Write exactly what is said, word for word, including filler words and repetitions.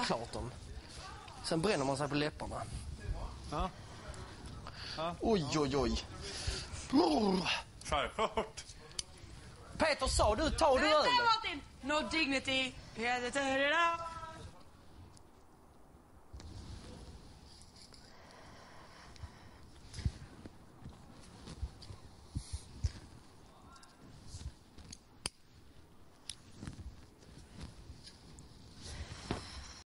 klart dem. Sen bränner man sig på läpparna. Ja. Ja. Oj, oj, oj. Självklart. Peter, sa du, tar du öl? No dignity.